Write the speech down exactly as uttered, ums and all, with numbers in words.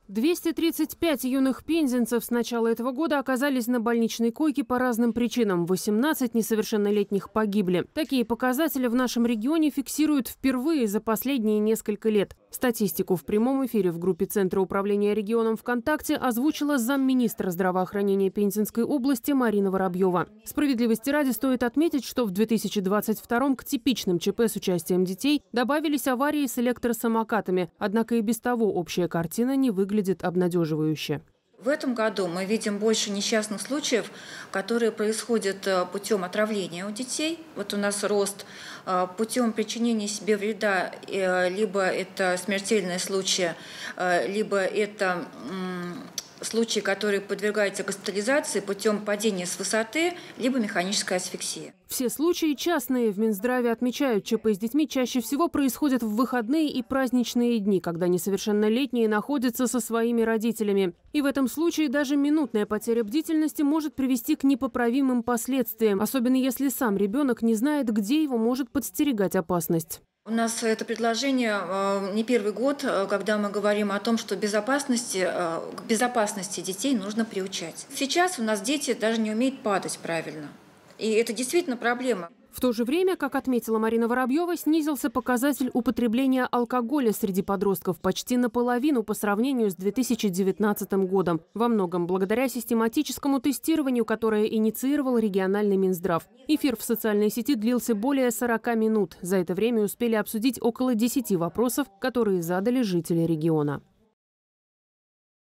двести тридцать пять юных пензенцев с начала этого года оказались на больничной койке по разным причинам. восемнадцать несовершеннолетних погибли. Такие показатели в нашем регионе фиксируют впервые за последние несколько лет. Статистику в прямом эфире в группе Центра управления регионом ВКонтакте озвучила замминистра здравоохранения Пензенской области Марина Воробьева. Справедливости ради стоит отметить, что в две тысячи двадцать втором к типичным ЧП с участием детей добавились аварии с электросамокатами. Однако и без того общая картина не выглядит обнадеживающе. В этом году мы видим больше несчастных случаев, которые происходят путем отравления у детей. Вот у нас рост путем причинения себе вреда, либо это смертельные случаи, либо это случаи, которые подвергаются госпитализации путем падения с высоты, либо механической асфиксии. Все случаи частные. В Минздраве отмечают, ЧП с детьми чаще всего происходят в выходные и праздничные дни, когда несовершеннолетние находятся со своими родителями. И в этом случае даже минутная потеря бдительности может привести к непоправимым последствиям, особенно если сам ребенок не знает, где его может подстерегать опасность. У нас это предложение не первый год, когда мы говорим о том, что безопасности, к безопасности детей нужно приучать. Сейчас у нас дети даже не умеют падать правильно. И это действительно проблема. В то же время, как отметила Марина Воробьева, снизился показатель употребления алкоголя среди подростков почти наполовину по сравнению с две тысячи девятнадцатым годом. Во многом благодаря систематическому тестированию, которое инициировал региональный Минздрав. Эфир в социальной сети длился более сорока минут. За это время успели обсудить около десяти вопросов, которые задали жители региона.